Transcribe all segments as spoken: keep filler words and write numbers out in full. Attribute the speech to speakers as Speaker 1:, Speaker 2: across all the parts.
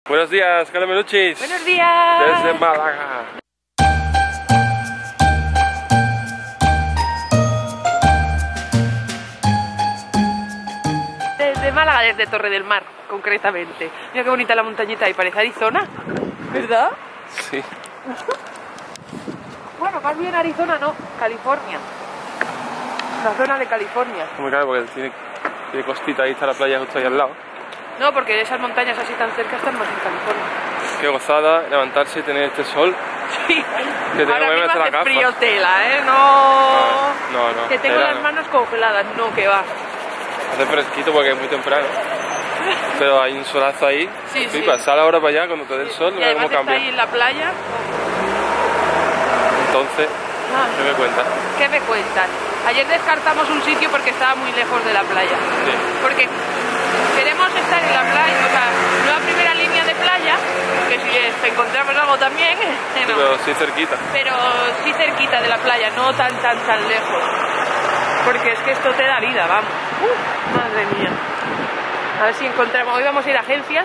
Speaker 1: Buenos días, Carameluchis.
Speaker 2: Buenos días.
Speaker 1: Desde Málaga.
Speaker 2: Desde Málaga, desde Torre del Mar, concretamente. Mira qué bonita la montañita ahí, parece Arizona, ¿verdad?
Speaker 1: Sí.
Speaker 2: Bueno, más bien Arizona no, California. La zona de California.
Speaker 1: Muy claro, porque tiene, tiene costita, ahí está la playa justo ahí al lado.
Speaker 2: No, porque esas montañas así tan cerca están más en California.
Speaker 1: Qué gozada levantarse y tener este sol.
Speaker 2: Sí.
Speaker 1: Que tengo
Speaker 2: Ahora
Speaker 1: que
Speaker 2: mismo
Speaker 1: meter la
Speaker 2: hace
Speaker 1: gafa.
Speaker 2: frío tela, ¿eh? No.
Speaker 1: Ah, no, no.
Speaker 2: Que tengo
Speaker 1: tela
Speaker 2: las
Speaker 1: no.
Speaker 2: manos congeladas, no, que va.
Speaker 1: Hace fresquito porque es muy temprano. Pero hay un solazo ahí.
Speaker 2: Sí, sí.
Speaker 1: Flipa, sal ahora para allá cuando te dé el sol,
Speaker 2: Y
Speaker 1: mira
Speaker 2: además
Speaker 1: cómo
Speaker 2: está
Speaker 1: cambia.
Speaker 2: ahí en la playa.
Speaker 1: Entonces,
Speaker 2: Ah.
Speaker 1: ¿qué me cuentas?
Speaker 2: ¿Qué me cuentas? Ayer descartamos un sitio porque estaba muy lejos de la playa.
Speaker 1: Sí.
Speaker 2: Porque queremos estar en la playa, o sea, no la primera línea de playa, que si encontramos algo también, eh, no.
Speaker 1: Pero sí cerquita.
Speaker 2: Pero sí cerquita de la playa, no tan tan tan lejos. Porque es que esto te da vida, vamos. Uh, madre mía. A ver si encontramos. Hoy vamos a ir a agencias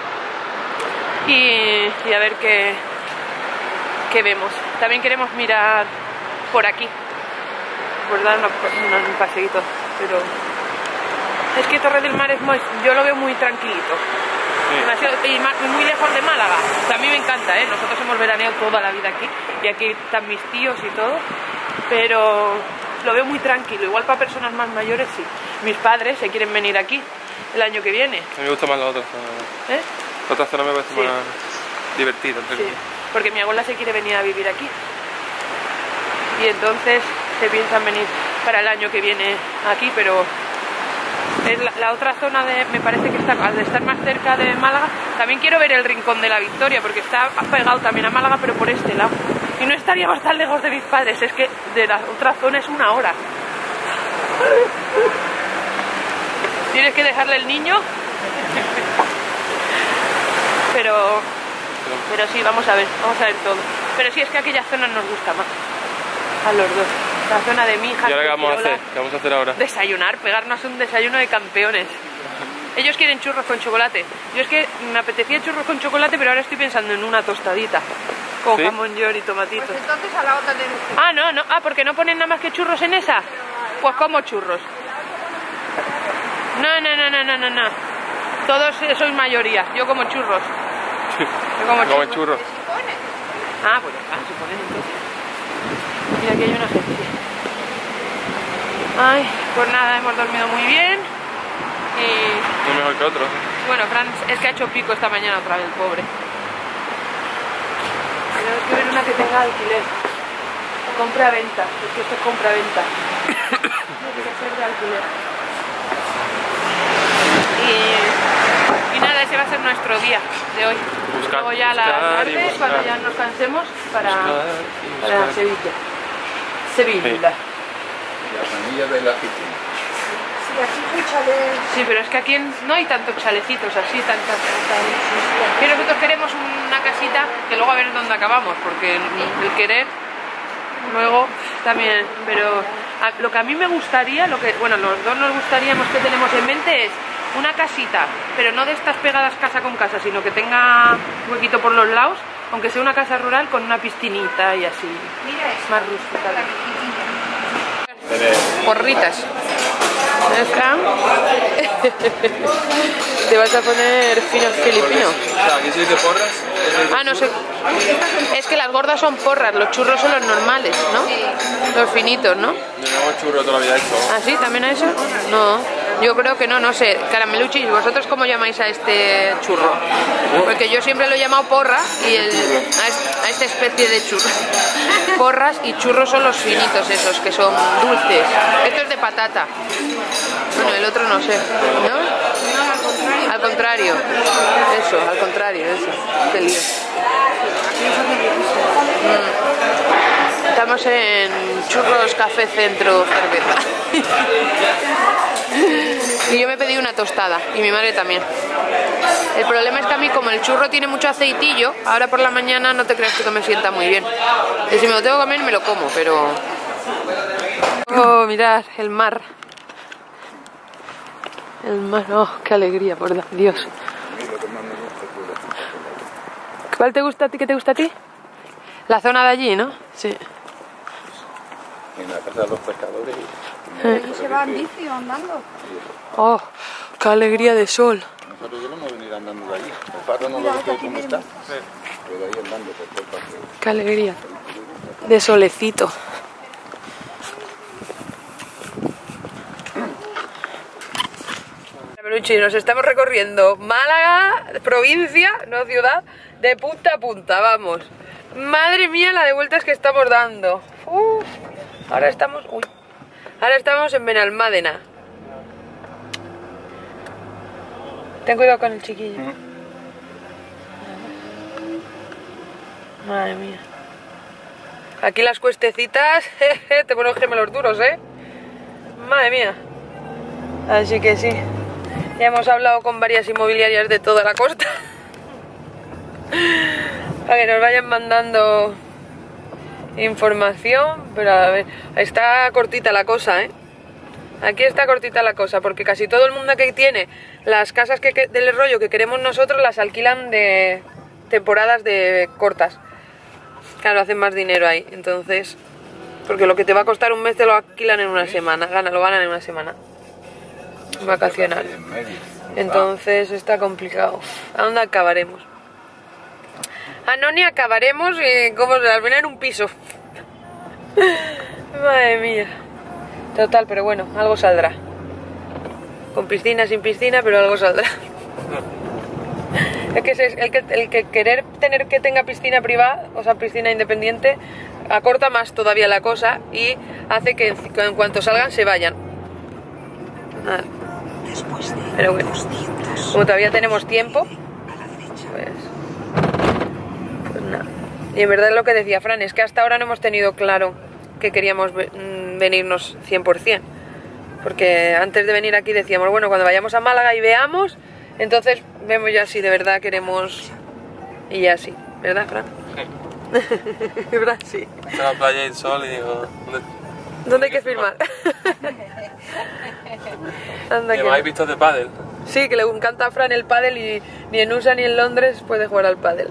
Speaker 2: y, y a ver qué, qué vemos. También queremos mirar por aquí, por dar una, una, un paseíto, pero es que Torre del Mar es muy, yo lo veo muy tranquilito.
Speaker 1: Sí.
Speaker 2: Demasiado, y ma- muy lejos de Málaga. O sea, a mí me encanta, ¿eh? Nosotros hemos veraneado toda la vida aquí y aquí están mis tíos y todo, pero lo veo muy tranquilo. Igual para personas más mayores sí. Mis padres se quieren venir aquí el año que viene.
Speaker 1: A mí me gusta más la otra zona.
Speaker 2: ¿Eh?
Speaker 1: La otra zona me parece
Speaker 2: Sí.
Speaker 1: más divertida. entre
Speaker 2: Sí,
Speaker 1: comillas.
Speaker 2: porque mi abuela se quiere venir a vivir aquí. Y entonces se piensan venir para el año que viene aquí, pero es la, la otra zona de, me parece que está, al de estar más cerca de Málaga, también quiero ver el Rincón de la Victoria, porque está pegado también a Málaga, pero por este lado. Y no estaríamos tan lejos de mis padres, es que de la otra zona es una hora. Tienes que dejarle el niño. Pero, pero sí, vamos a ver, vamos a ver todo. Pero sí, es que aquella zona nos gusta más. A los dos. La zona de mi hija.
Speaker 1: ¿Y ahora qué vamos a
Speaker 2: Fuengirola.
Speaker 1: hacer? ¿Qué vamos a hacer ahora?
Speaker 2: Desayunar, pegarnos un desayuno de campeones. Ellos quieren churros con chocolate. Yo es que me apetecía churros con chocolate, pero ahora estoy pensando en una tostadita. Con
Speaker 1: ¿Sí?
Speaker 2: jamón york y tomatitos.
Speaker 3: Pues entonces a la otra de
Speaker 2: Ah, no, no. Ah, porque no ponen nada más que churros en esa. Pues como churros. No, no, no, no, no, no, no. Todos eh, sois mayoría. Yo como churros. Yo como
Speaker 1: Come
Speaker 2: churros.
Speaker 1: churros.
Speaker 2: Ah, pues ya está, se ponen entonces. Mira, aquí hay una agencia. Ay, pues nada, hemos dormido muy bien. Y
Speaker 1: No mejor que otro.
Speaker 2: bueno, Fran es que ha hecho pico esta mañana otra vez, pobre. Tenemos que ver una que tenga alquiler. Compra-venta, es que esto es compra-venta. Tiene que ser de alquiler. Y, y nada, ese va a ser nuestro día de hoy.
Speaker 1: Buscar,
Speaker 2: Luego ya a la
Speaker 1: buscar y
Speaker 2: tarde,
Speaker 1: buscar.
Speaker 2: cuando ya nos cansemos, para,
Speaker 1: Buscar y
Speaker 2: para
Speaker 1: buscar.
Speaker 2: Sevilla. Sevilla.
Speaker 4: Las anillas de la piscina.
Speaker 3: Sí, aquí es un chalet.
Speaker 2: Sí, pero es que aquí en- no hay tantos chalecitos así, tantas... tantas- Y nosotros queremos una casita que luego a ver dónde acabamos, porque el, el querer luego también... Pero a- lo que a mí me gustaría, lo que bueno, los dos nos gustaríamos que tenemos en mente es una casita, pero no de estas pegadas casa con casa, sino que tenga huequito por los lados, aunque sea una casa rural con una piscinita y así,
Speaker 3: Mira eso.
Speaker 2: más rústica.
Speaker 3: La piscinita.
Speaker 2: Porritas. ¿Ves, Fran? Te vas a poner fino filipino.
Speaker 1: O sea, aquí se dice porras.
Speaker 2: Ah, no sé. Es que las gordas son porras, los churros son los normales, ¿no? Los finitos, ¿no?
Speaker 1: Tenemos churro toda la vida hecho.
Speaker 2: ¿Ah, sí? ¿También a eso? No. Yo creo que no, no sé. Carameluchis, ¿vosotros cómo llamáis a este churro? Porque yo siempre lo he llamado porra y el, a, es- a esta especie de churro. Porras y churros son los finitos esos, que son dulces. Esto es de patata. Bueno, el otro no sé. ¿No? Al contrario. Eso, al contrario, eso. Qué lío. Mm. Estamos en Churros Café Centro Cerveza. Y yo me pedí una tostada y mi madre también. El problema es que a mí, como el churro tiene mucho aceitillo, ahora por la mañana no te creas que me sienta muy bien. Y si me lo tengo que comer me lo como, pero... Oh, mirad, el mar. El mar, oh, qué alegría, por Dios. ¿Cuál te gusta a ti? ¿Qué te gusta a ti? La zona de allí, ¿no? Sí.
Speaker 4: En la casa de los pescadores.
Speaker 3: Allí se va en bici o andando.
Speaker 2: Oh, qué alegría de sol.
Speaker 4: Nosotros queremos venir andando de allí. El faro no lo sé cómo está. Pero ahí andando por todo el parque.
Speaker 2: Qué alegría de solecito. Peluchi, nos estamos recorriendo Málaga, provincia, no ciudad, de punta a punta, vamos. Madre mía la de vueltas que estamos dando. Uf, ahora estamos, uy, ahora estamos en Benalmádena. Ten cuidado con el chiquillo. Madre mía. Aquí las cuestecitas, jeje, te ponen gemelos duros, ¿eh? Madre mía. Así que sí. Ya hemos hablado con varias inmobiliarias de toda la costa. Para que nos vayan mandando información. Pero a ver, está cortita la cosa, ¿eh? Aquí está cortita la cosa, porque casi todo el mundo que tiene las casas que, que, del rollo que queremos nosotros las alquilan de temporadas de cortas. Claro, hacen más dinero ahí, entonces... Porque lo que te va a costar un mes te lo alquilan en una semana, gana, lo ganan en una semana. Vacacional. Entonces está complicado. ¿A dónde acabaremos? Ah, no, ni acabaremos y como al final en un piso. Madre mía. Total, pero bueno, algo saldrá. Con piscina, sin piscina, pero algo saldrá. Es que el que, el que querer tener que tenga piscina privada, o sea, piscina independiente, acorta más todavía la cosa y hace que en cuanto salgan se vayan. Nada. Pero bueno, como todavía tenemos tiempo, pues, pues nada. Y en verdad es lo que decía Fran, es que hasta ahora no hemos tenido claro que queríamos venirnos cien por cien. Porque antes de venir aquí decíamos, bueno, cuando vayamos a Málaga y veamos, entonces vemos ya si de verdad queremos. Y ya sí, ¿verdad, Fran?
Speaker 1: Sí.
Speaker 2: ¿Verdad? Sí.
Speaker 1: Está la playa y el sol y digo, ¿dónde,
Speaker 2: ¿Dónde hay que firmar? Anda,
Speaker 1: ¿me
Speaker 2: que
Speaker 1: habéis visto de pádel?
Speaker 2: Sí, que le encanta a Fran el pádel y ni en U S A ni en Londres puede jugar al pádel.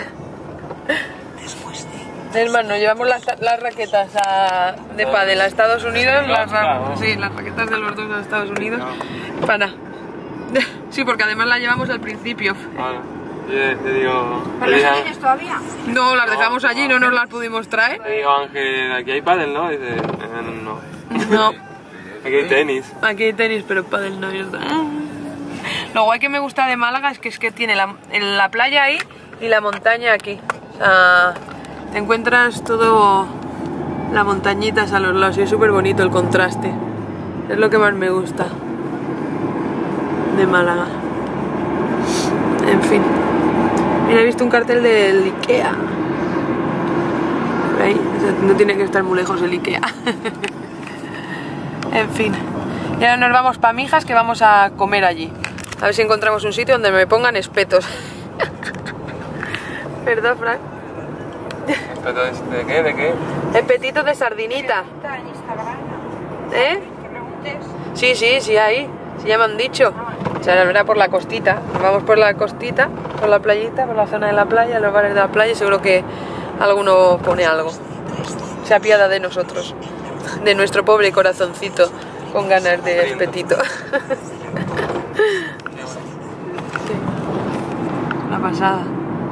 Speaker 2: Hermano, llevamos las, las raquetas a, de pádel a Estados Unidos, las, ra sí, las raquetas de los dos a Estados Unidos, para. Sí, porque además las llevamos al principio.
Speaker 1: Bueno, yo te digo...
Speaker 3: ¿Pero las tienes todavía?
Speaker 2: No, las dejamos allí, no nos las pudimos traer.
Speaker 1: Le digo, Ángel, aquí hay pádel, ¿no? Y dice, eh, no.
Speaker 2: No.
Speaker 1: Aquí hay tenis.
Speaker 2: Aquí hay tenis, pero pádel no, ya está. Lo guay que me gusta de Málaga es que es que tiene la, en la playa ahí y la montaña aquí. O sea, te encuentras todo la montañitas a los lados y es súper bonito el contraste. Es lo que más me gusta de Málaga. En fin. Mira, he visto un cartel del Ikea. Por ahí. O sea, no tiene que estar muy lejos el Ikea. En fin. Y ahora nos vamos para Mijas, que vamos a comer allí. A ver si encontramos un sitio donde me pongan espetos. ¿Verdad, Frank?
Speaker 1: ¿Espeto de, de qué? ¿De qué?
Speaker 2: Espetitos de sardinita.
Speaker 3: Está en Instagram.
Speaker 2: ¿Eh?
Speaker 3: Que preguntes.
Speaker 2: Sí, sí, sí, ahí. Sí, ya me han dicho. O sea, era por la costita. Nos vamos por la costita, por la playita, por la zona de la playa, los bares de la playa. Y seguro que alguno pone algo. Se apiada de nosotros. De nuestro pobre corazoncito con ganas de espetito. Sí. La pasada.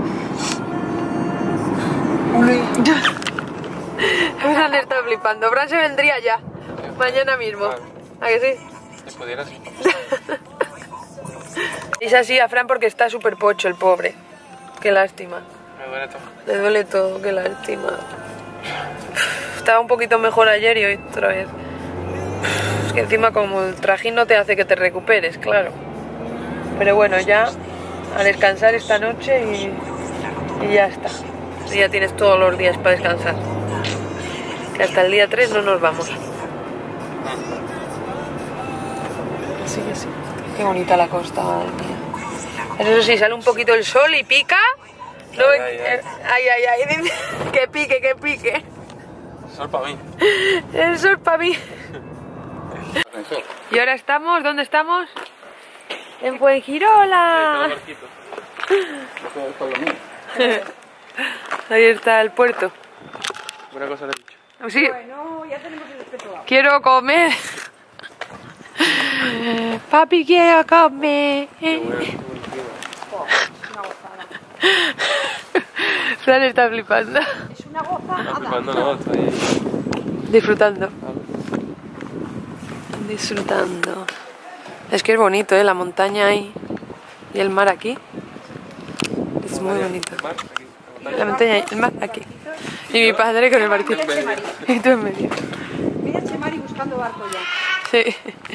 Speaker 2: Fran está flipando. Fran se vendría ya. Mañana mismo. ¿A que sí?
Speaker 1: Si pudieras.
Speaker 2: Es así a Fran porque está súper pocho el pobre. Qué lástima.
Speaker 1: Me duele todo.
Speaker 2: Le duele todo, qué lástima. Estaba un poquito mejor ayer y hoy otra vez. Es que encima como el trajín no te hace que te recuperes, claro. Pero bueno, ya a descansar esta noche y, y ya está. Y ya tienes todos los días para descansar. Que hasta el día tres no nos vamos. Sí, sí. Qué bonita la costa, madre mía. Eso sí, sale un poquito el sol y pica. No,
Speaker 1: Ay, ay, ay.
Speaker 2: ay, ay, ay, dice, que pique, que pique.
Speaker 1: Sol para mí.
Speaker 2: El sol para mí. Y ahora estamos, ¿dónde estamos? En Fuengirola. Ahí está el puerto.
Speaker 1: Buena cosa le he dicho.
Speaker 2: Sí.
Speaker 3: Bueno, ya tenemos el respeto.
Speaker 2: Quiero comer. Papi, quiero comer.
Speaker 1: Qué bueno, qué buen clima.
Speaker 3: Una gozada.
Speaker 2: Fran está flipando.
Speaker 3: Es una gozada.
Speaker 1: Cuando no, estoy...
Speaker 2: Disfrutando. Disfrutando. Es que es bonito, ¿eh? La montaña ahí y el mar aquí. Es muy bonito.
Speaker 1: Mar, aquí,
Speaker 2: La montaña y el mar aquí. Y mi padre con el barquito. Y tú en medio.
Speaker 3: Mira Chemari buscando barco ya.
Speaker 2: Sí.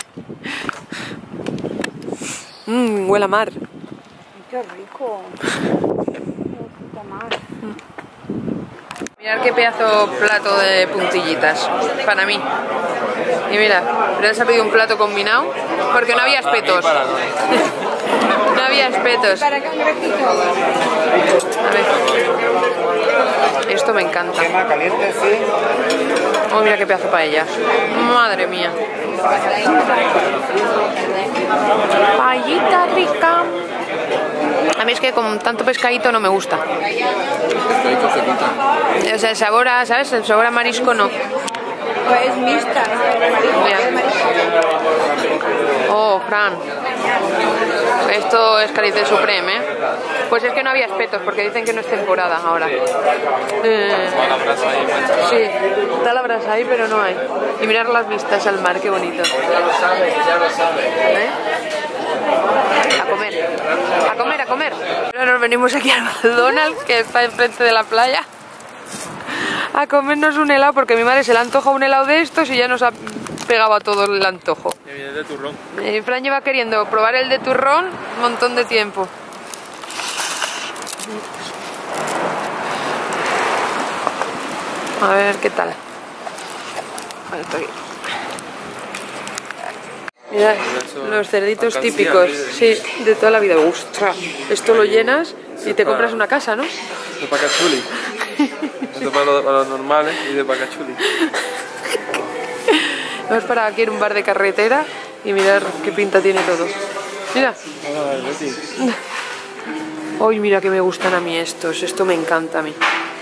Speaker 2: Mmm, huele a mar.
Speaker 3: Qué rico. Puta madre.
Speaker 2: Mirad qué pedazo plato de puntillitas para mí. Y mira, pero se ha pedido un plato combinado porque no había espetos. No había espetos.
Speaker 3: Para cangrejito.
Speaker 2: A ver. Esto me encanta.
Speaker 4: caliente, sí.
Speaker 2: Oh, mira qué pedazo paella. Madre mía. Paellita rica. A mí es que con tanto pescadito no me gusta. O sea, el sabor a, ¿sabes? El sabor a marisco no.
Speaker 3: Pues mixta.
Speaker 2: Mira. Oh, Fran. Esto es Caliente Supreme, ¿eh? Pues es que no había espetos porque dicen que no es temporada ahora. Eh,
Speaker 1: Toda la brasa ahí, mancha.
Speaker 2: sí, está la brasa ahí, pero no hay. Y mirar las vistas al mar, qué bonito. ¿Eh? A comer, a comer, a comer. Ahora nos venimos aquí al McDonald's, que está enfrente de la playa, a comernos un helado, porque mi madre se le antoja un helado de estos y ya nos ha pegado a todo el antojo.
Speaker 1: Que viene de turrón.
Speaker 2: Y Fran lleva queriendo probar el de turrón un montón de tiempo. A ver qué tal. Vale, está aquí. Mira, los cerditos típicos, sí, de toda la vida. ¡Ostras! Esto lo llenas y te compras una casa, ¿no?
Speaker 1: De pacachuli. Esto para los, para los normales y de pacachuli.
Speaker 2: Hemos parado aquí en un bar de carretera y mirar qué pinta tiene todo. Mira. Uy, mira que me gustan a mí estos. Esto me encanta a mí.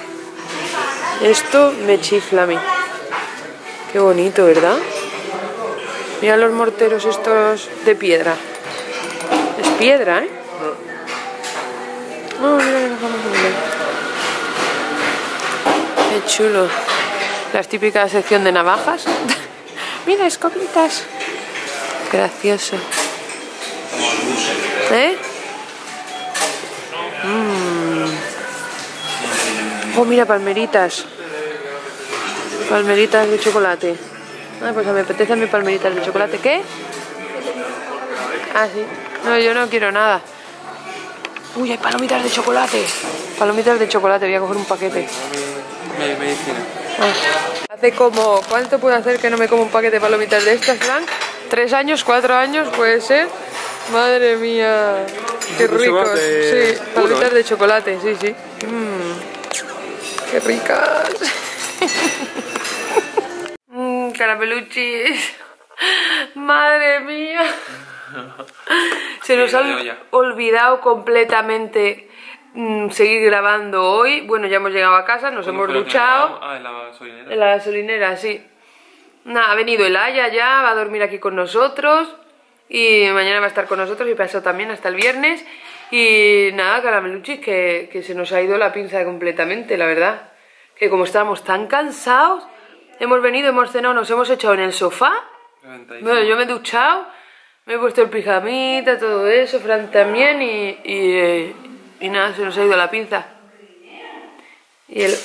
Speaker 2: Esto me chifla a mí. Qué bonito, ¿verdad? Mira los morteros estos de piedra. Es piedra, ¿eh? Oh, mira, mira, mira. Qué chulo. La típica sección de navajas. Mira, escopitas. Gracioso. ¿Eh? Mm. Oh, mira, palmeritas. Palmeritas de chocolate. Ah, pues me apetece mi palmeritas de chocolate. ¿Qué? Ah, sí. No, yo no quiero nada. Uy, hay palomitas de chocolate. Palomitas de chocolate, voy a coger un paquete.
Speaker 1: Me, medicina.
Speaker 2: Ah. Hace como... ¿Cuánto puedo hacer que no me como un paquete de palomitas de estas, Frank? ¿Tres años? ¿Cuatro años? ¿Puede ser? Madre mía. Qué ricos. Sí, palomitas ¿eh? de chocolate, sí, sí. Mmm. Qué ricas. Mmm, carameluchis. Madre mía. Se nos ha olvidado completamente mmm, seguir grabando hoy. Bueno, ya hemos llegado a casa, nos hemos duchado.
Speaker 1: Ah, en la gasolinera.
Speaker 2: En la gasolinera, sí. Nada, ha venido el Aya ya, va a dormir aquí con nosotros. Y mañana va a estar con nosotros y pasó también hasta el viernes. Y nada, carameluchis, que, que se nos ha ido la pinza completamente, la verdad. Que como estábamos tan cansados, hemos venido, hemos cenado, nos hemos echado en el sofá. Bueno, yo me he duchado, me he puesto el pijamita, todo eso, Fran también, y, y, eh, y nada, se nos ha ido la pinza. Y el...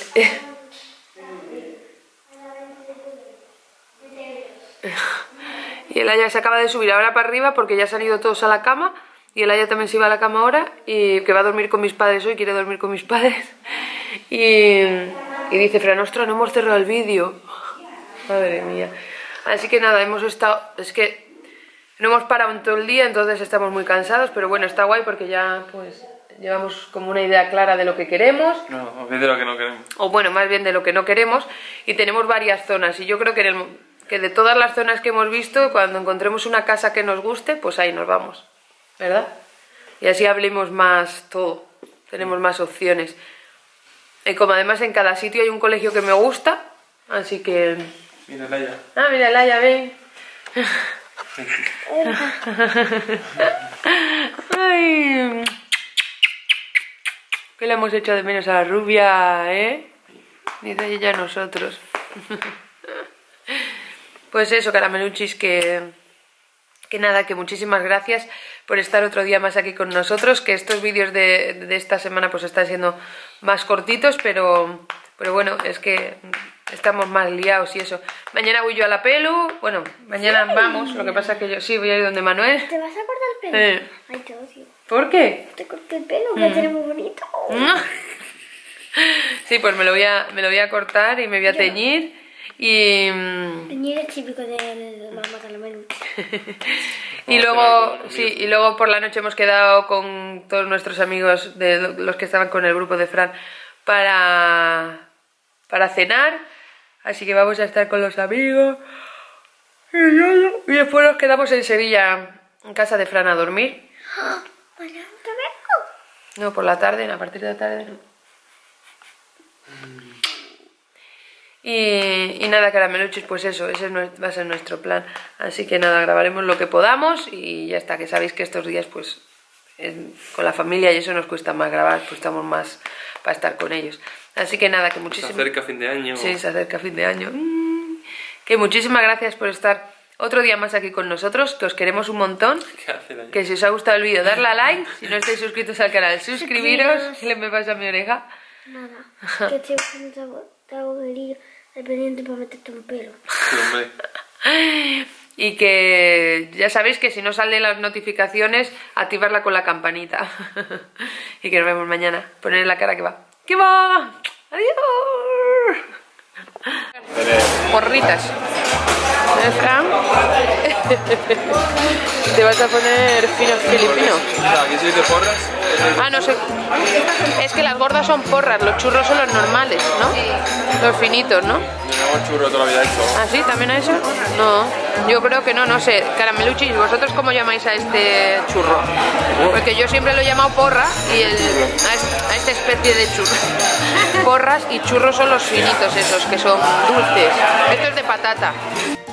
Speaker 2: y el Aya se acaba de subir ahora para arriba porque ya se han ido todos a la cama. Y el Aya también se iba a la cama ahora y que va a dormir con mis padres hoy, quiere dormir con mis padres. Y, y dice, Fran, ostras, no hemos cerrado el vídeo. Madre mía. Así que nada, hemos estado... Es que no hemos parado en todo el día, entonces estamos muy cansados. Pero bueno, está guay porque ya pues llevamos como una idea clara de lo que queremos.
Speaker 1: No, más bien de lo que no queremos.
Speaker 2: O bueno, más bien de lo que no queremos. Y tenemos varias zonas. Y yo creo que, en el, que de todas las zonas que hemos visto, cuando encontremos una casa que nos guste, pues ahí nos vamos. ¿Verdad? Y así hablemos más todo. tenemos más opciones. Y como además en cada sitio hay un colegio que me gusta, así que...
Speaker 1: Mira, Laia.
Speaker 2: Ah, mira, Laia, ven. Ay, que le hemos hecho de menos a la rubia, ¿eh? Dice ella a nosotros. Pues eso, carameluchis, que... Que nada, que muchísimas gracias por estar otro día más aquí con nosotros, que estos vídeos de, de esta semana pues están siendo más cortitos, pero, pero bueno, es que estamos más liados y eso. Mañana voy yo a la pelu, bueno, mañana sí. Vamos, lo que pasa es que yo sí voy a ir donde Manuel.
Speaker 5: ¿Te vas a cortar el pelo?
Speaker 2: Eh.
Speaker 5: Ay, te odio.
Speaker 2: ¿Por qué?
Speaker 5: Te corté el pelo, que mm. tiene muy bonito.
Speaker 2: Sí, pues me lo voy a, me lo voy a cortar y me voy a teñir. Y...
Speaker 5: Teñir es típico de mamá carameluchis.
Speaker 2: Y luego, sí, y luego por la noche hemos quedado con todos nuestros amigos, de los que estaban con el grupo de Fran, para, para cenar. Así que vamos a estar con los amigos. Y después nos quedamos en Sevilla, en casa de Fran, a dormir.
Speaker 5: ¿Mañana te vengo?
Speaker 2: No, por la tarde, a partir de la tarde no. Y, y nada, carameluchis, pues eso, ese va a ser nuestro plan. Así que nada, grabaremos lo que podamos y ya está, que sabéis que estos días pues en, con la familia y eso nos cuesta más grabar, pues estamos más para estar con ellos. Así que nada, que muchísimas...
Speaker 1: Se acerca fin de año.
Speaker 2: Sí, se acerca fin de año. Mm. Que muchísimas gracias por estar otro día más aquí con nosotros, que os queremos un montón.
Speaker 1: ¿Qué hace el año? Que
Speaker 2: si os ha gustado el vídeo, darle a like. Si no estáis suscritos al canal, suscribiros. ¿Qué le me pasa a mi oreja?
Speaker 5: Nada, que estoy buscando tabulerillo dependiente para meterte un pelo.
Speaker 2: Y que ya sabéis que si no salen las notificaciones, activarla con la campanita. Y que nos vemos mañana. Poner la cara que va. ¡Que va! ¡Adiós! Porritas. ¿Eh, Fran? ¿Te vas a poner fino filipino?
Speaker 1: ¿Aquí se dice porras?
Speaker 2: Ah, no sé. Es que las gordas son porras, los churros son los normales, ¿no? Los finitos, ¿no?
Speaker 1: Yo churro toda la vida hecho.
Speaker 2: ¿Ah, sí? ¿También a eso? No. Yo creo que no, no sé. Carameluchis, ¿vosotros cómo llamáis a este churro? Porque yo siempre lo he llamado porra y el, a, a esta especie de churro. Porras y churros son los finitos esos, que son dulces. Esto es de patata.